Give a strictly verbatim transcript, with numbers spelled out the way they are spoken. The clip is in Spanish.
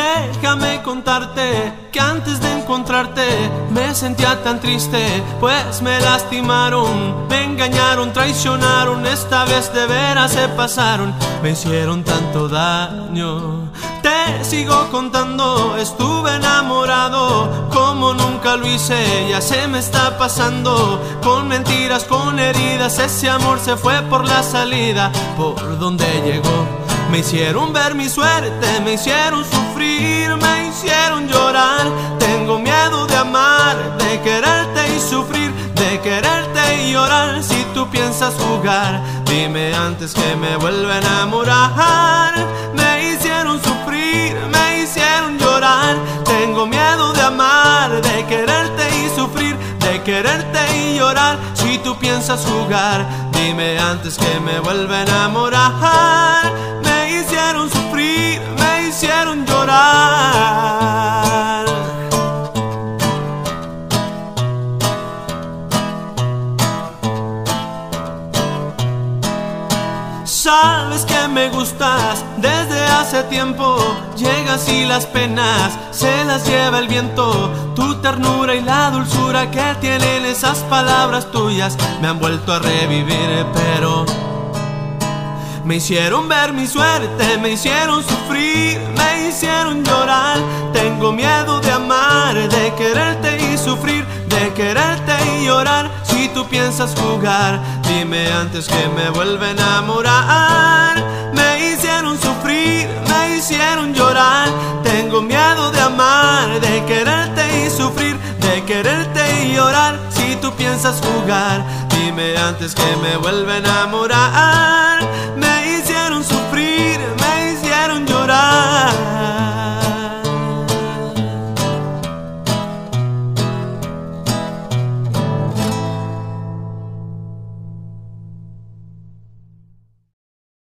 Déjame contarte que antes de encontrarte me sentía tan triste, pues me lastimaron, me engañaron, traicionaron, esta vez de veras se pasaron, me hicieron tanto daño. Te sigo contando, estuve enamorado como nunca lo hice, ya se me está pasando, con mentiras, con heridas, ese amor se fue por la salida, por donde llegó. Me hicieron ver mi suerte, me hicieron sufrir, me hicieron llorar. Tengo miedo de amar, de quererte y sufrir, de quererte y llorar. Si tú piensas jugar, dime antes que me vuelva a enamorar. Me hicieron sufrir, me hicieron llorar. Tengo miedo de amar, de quererte y sufrir, de quererte y llorar. Si tú piensas jugar, dime antes que me vuelva a enamorar. Me hicieron sufrir, me hicieron llorar. Sabes que me gustas desde hace tiempo, llegas y las penas se las lleva el viento. Tu ternura y la dulzura que tienen esas palabras tuyas me han vuelto a revivir, pero me hicieron ver mi suerte, me hicieron sufrir, me hicieron llorar. Tengo miedo de amar, de quererte y sufrir, de quererte y llorar. Si tú piensas jugar, dime antes que me vuelva a enamorar. Me hicieron sufrir, me hicieron llorar. Tengo miedo de amar, de quererte y sufrir, de quererte y llorar. Si tú piensas jugar, dime antes que me vuelva a enamorar.